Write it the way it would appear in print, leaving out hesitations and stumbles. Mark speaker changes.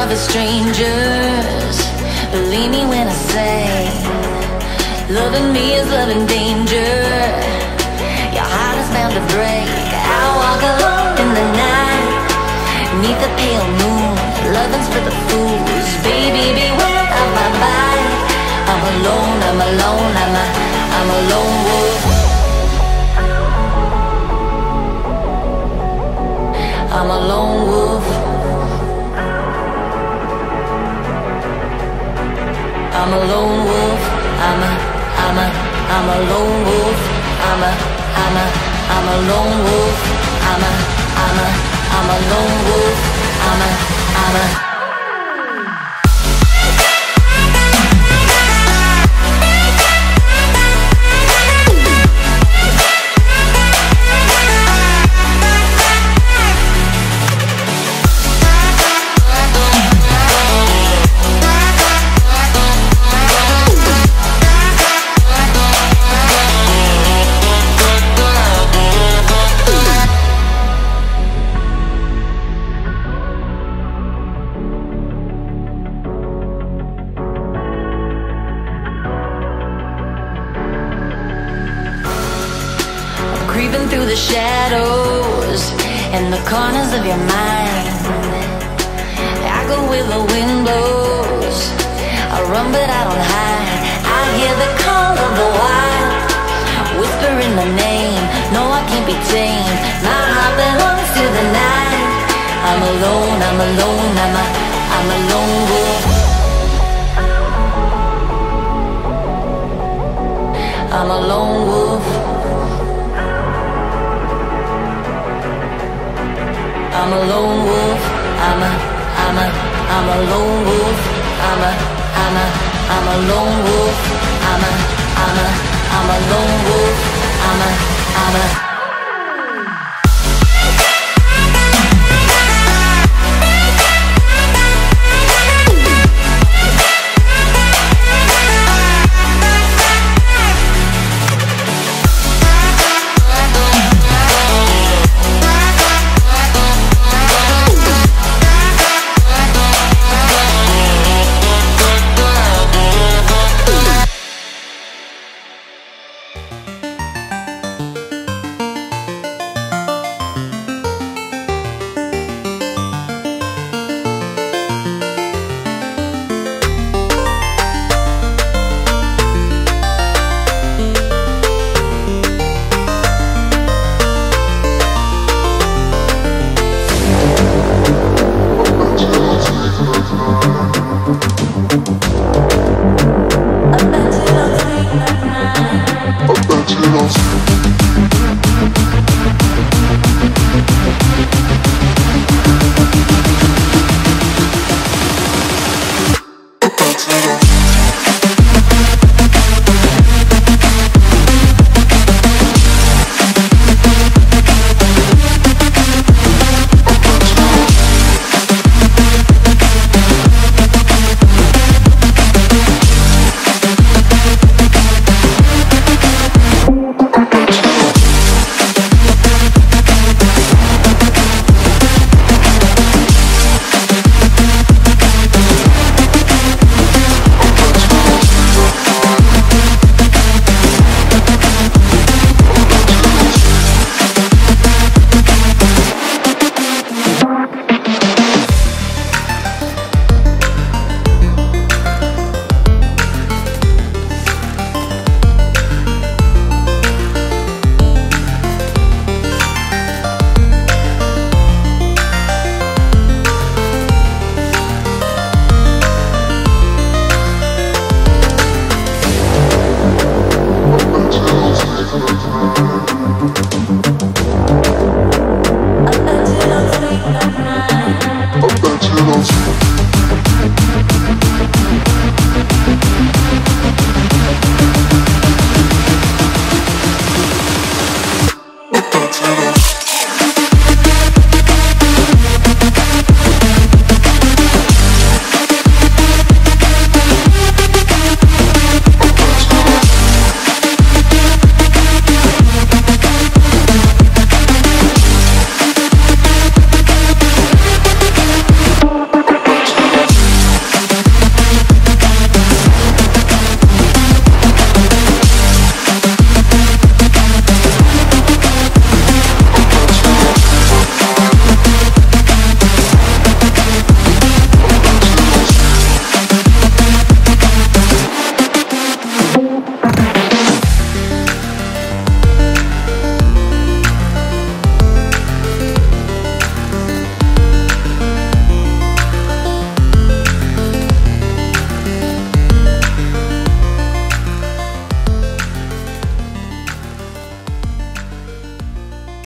Speaker 1: of as strangers. Believe me when I say, loving me is loving danger. Your heart is bound to break. I walk alone in the night, neath the pale moon. Loving's for the fools. Baby, beware of my bite. I'm alone, I'm alone, I'm a lone wolf. I'm a lone wolf. I'm a lone wolf. I'm a lone wolf. I'm a lone wolf. I'm a lone wolf. I'm a creeping through the shadows and the corners of your mind. I go where the wind blows. I run but I don't hide. I hear the call of the wild, whispering my name. No, I can't be tamed. My heart belongs to the night. I'm alone, I'm alone, I'm a lone wolf. I'm a lone wolf. I'm a lone wolf. I'm a lone wolf. I'm a lone wolf. I'm a lone wolf. I'm a